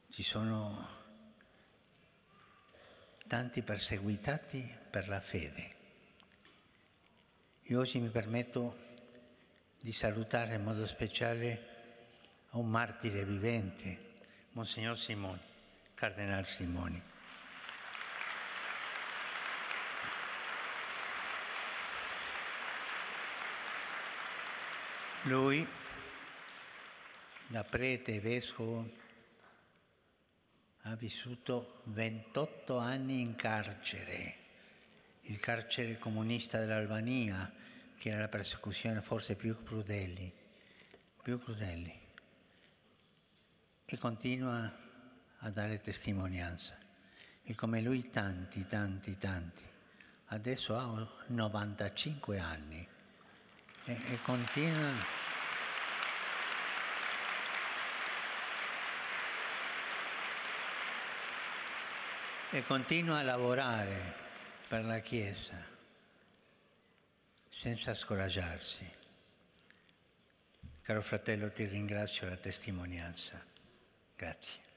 ci sono tanti perseguitati per la fede. Io oggi mi permetto di salutare in modo speciale un martire vivente, Monsignor Simoni, Cardinal Simoni. Lui, da prete e vescovo, ha vissuto 28 anni in carcere, il carcere comunista dell'Albania, che era la persecuzione forse più crudeli, e continua a dare testimonianza. E come lui tanti. Adesso ha 95 anni e continua a lavorare per la Chiesa senza scoraggiarsi. Caro fratello, ti ringrazio per la testimonianza. Grazie.